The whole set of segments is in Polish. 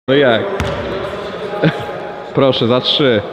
No jak? Proszę, za 3.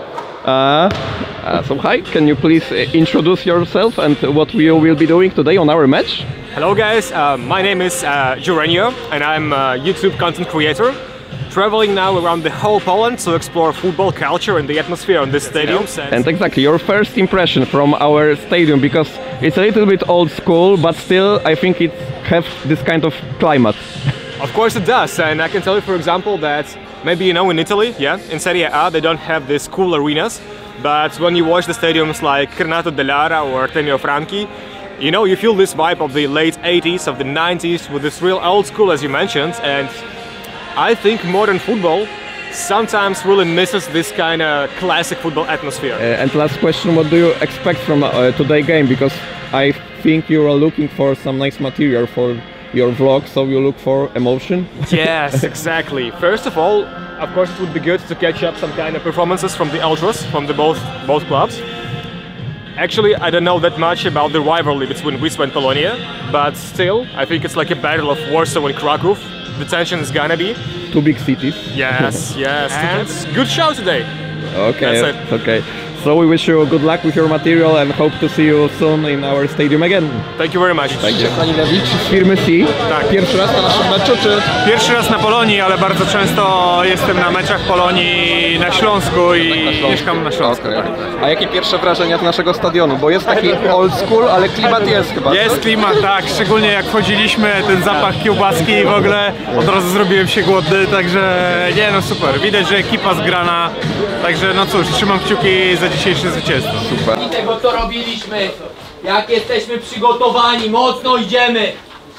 So hi, can you please introduce yourself and what you will be doing today on our match? Hello guys, my name is Jurenio and I'm a YouTube content creator. Traveling now around the whole Poland to explore football culture and the atmosphere on this stadium. And exactly, your first impression from our stadium, because it's a little bit old school, but still I think it has this kind of climate. Of course it does, and I can tell you for example that maybe you know in Italy, in Serie A they don't have these cool arenas, but when you watch the stadiums like Renato Dell'Ara or Artemio Franchi, you know, you feel this vibe of the late 80s, of the 90s with this real old school as you mentioned, and I think modern football sometimes really misses this kind of classic football atmosphere. And last question, what do you expect from today's game? Because I think you are looking for some nice material for your vlog, so you look for emotion. Yes, exactly. First of all, of course it would be good to catch up some kind of performances from the ultras, from the both clubs. Actually, I don't know that much about the rivalry between Wisła and Polonia, but still, I think it's like a battle of Warsaw and Kraków. The tension is gonna be. Two big cities. Yes, yes. And good show today. Okay, that's it. Okay. So we wish you good luck with your material and hope to see you soon in our stadium again. Thank you very much. Thank you. Danilewicz z firmy C. Tak. Pierwszy raz na naszym meczu, czy? Pierwszy raz na Polonii, ale bardzo często jestem na meczach Polonii na Śląsku i mieszkam na Śląsku. Okay. A jakie pierwsze wrażenia z naszego stadionu? Bo jest taki old school, ale klimat jest chyba. Jest klimat, tak, szczególnie jak wchodziliśmy, ten zapach kiełbaski i w ogóle od razu zrobiłem się głodny, także nie no super, widać, że ekipa zgrana, także no cóż, trzymam kciuki za dzisiejsze zwycięstwo. Super. I tego co robiliśmy, jak jesteśmy przygotowani, mocno idziemy.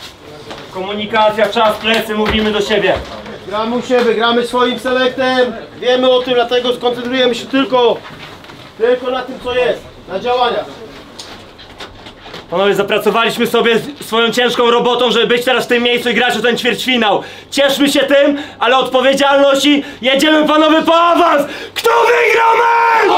Komunikacja, czas, plecy, mówimy do siebie. Gramy u siebie, gramy swoim selektem, wiemy o tym, dlatego skoncentrujemy się tylko na tym co jest, na działaniach. Panowie, zapracowaliśmy sobie swoją ciężką robotą, żeby być teraz w tym miejscu i grać o ten ćwierćfinał. Cieszmy się tym, ale odpowiedzialność i jedziemy panowie po awans! Kto wygra mecz?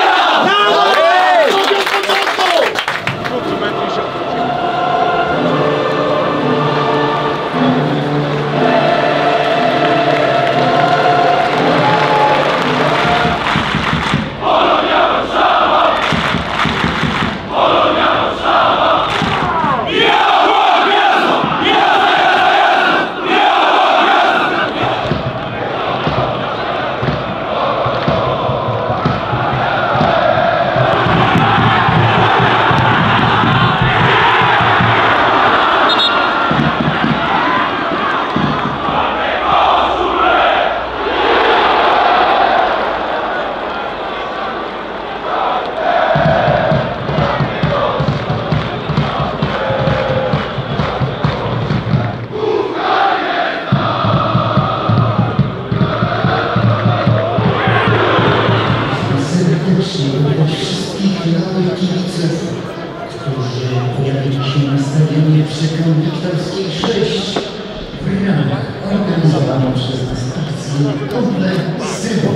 Wszystkich nowych kibiców, którzy pojawili się na stadionie przy Wiktorskiej 6 w ramach organizowaną przez nas akcji Komple Sybo.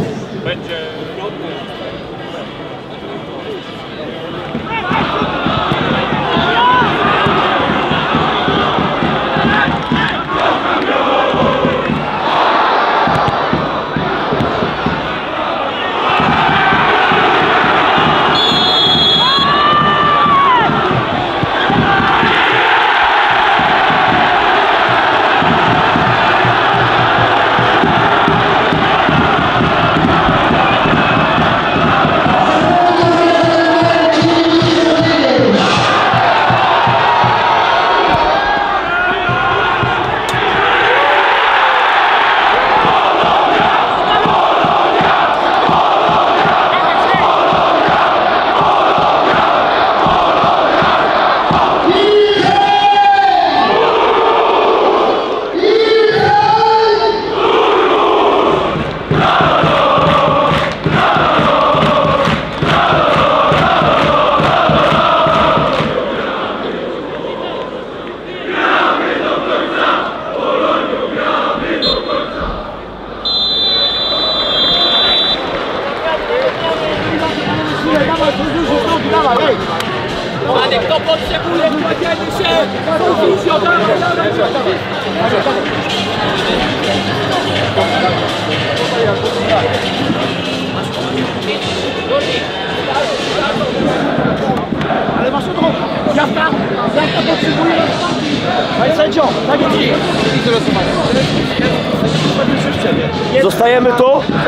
Ale kto potrzebuje, kładziemy się! Fizjo, dawaj! Jaka potrzebuje nas paki! Panie sędzio, tak jest ci! Zostajemy tu?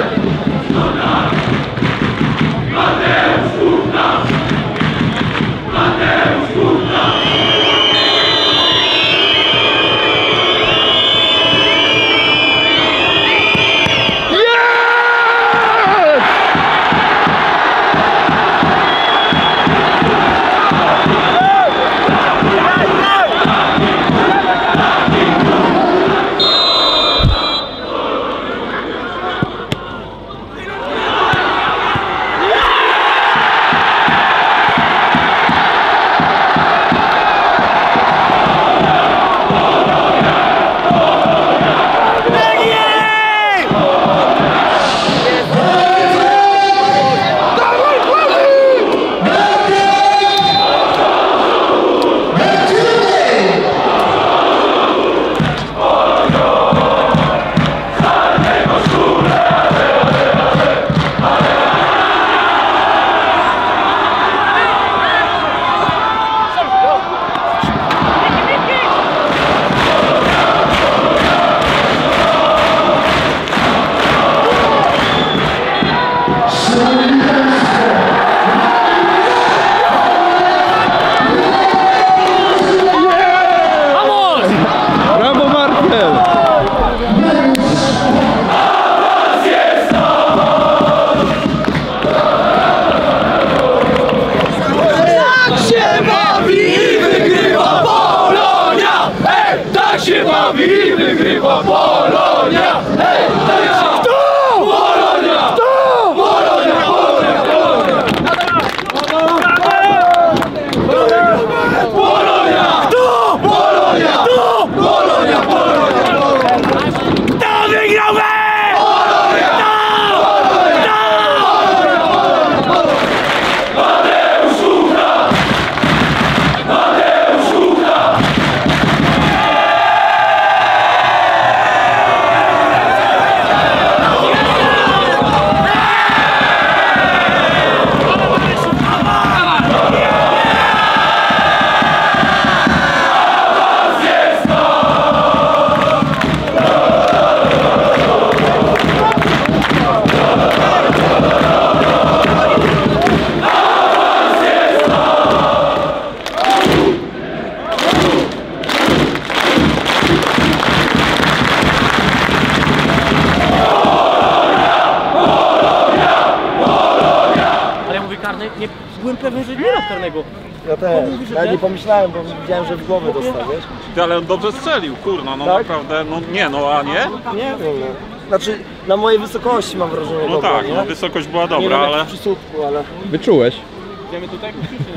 Nie byłem pewny, że nie ma karnego. Ja też. Ja nie pomyślałem, bo widziałem, że w głowę dostał, wiesz? Ale on dobrze strzelił, kurna, no tak? naprawdę, no nie, no a nie? Nie wiem, no. Znaczy, na mojej wysokości mam wrażenie, No dobra, tak, nie? no wysokość była dobra, nie wiem, ale... jak przy słupku, ale... Wyczułeś? Idziemy tutaj?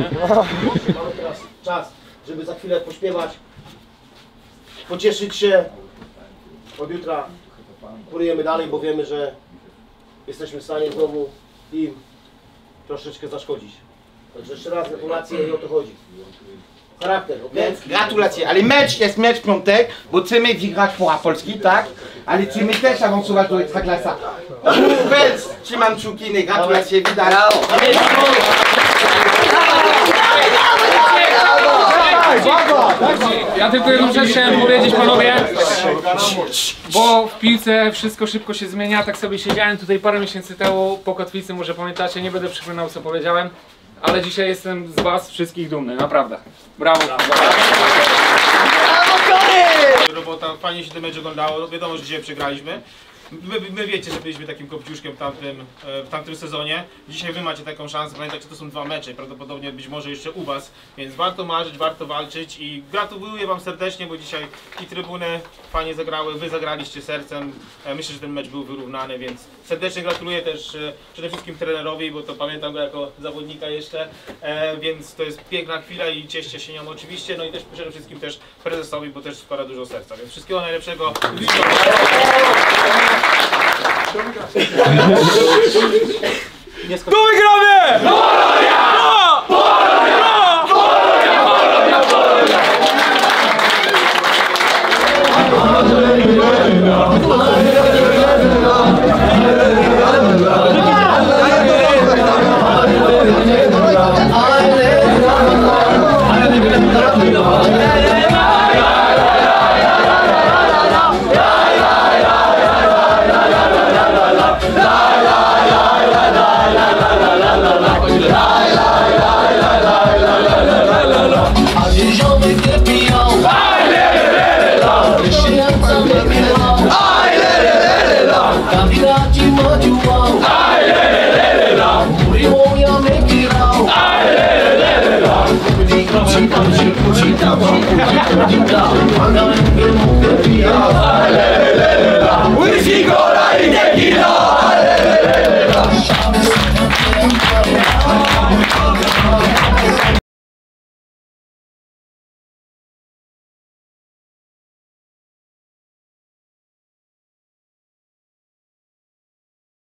Mamy teraz czas, żeby za chwilę pośpiewać, pocieszyć się. Od jutra kurujemy dalej, bo wiemy, że jesteśmy w stanie znowu im troszeczkę zaszkodzić. Także jeszcze raz gratulacje i o to chodzi. Charakter, okej? Więc gratulacje, ale mecz jest mecz piątek, bo chcemy wygrać Puchar Polski, tak? Ale chcemy też awansować do Ekstraklasa. Więc trzymam kciuki, gratulacje, widać. Ja tylko jedną rzecz chciałem powiedzieć, panowie, bo w piłce wszystko szybko się zmienia. Tak sobie siedziałem tutaj parę miesięcy temu po kotwicy, może pamiętacie, nie będę przypominał, co powiedziałem, ale dzisiaj jestem z was wszystkich dumny, naprawdę. Brawo! Robota, fajnie się ten mecz oglądało, wiadomo, że dzisiaj przegraliśmy. My wiecie, że byliśmy takim kopciuszkiem w tamtym sezonie. Dzisiaj wy macie taką szansę, pamiętajcie, to są 2 mecze, prawdopodobnie być może jeszcze u was, więc warto marzyć, warto walczyć i gratuluję wam serdecznie, bo dzisiaj i trybuny fajnie zagrały, wy zagraliście sercem. Myślę, że ten mecz był wyrównany, więc serdecznie gratuluję też przede wszystkim trenerowi, bo to pamiętam go jako zawodnika jeszcze, więc to jest piękna chwila i cieszcie się nią oczywiście, no i też przede wszystkim też prezesowi, bo też składa dużo serca, więc wszystkiego najlepszego. Nie wygramy!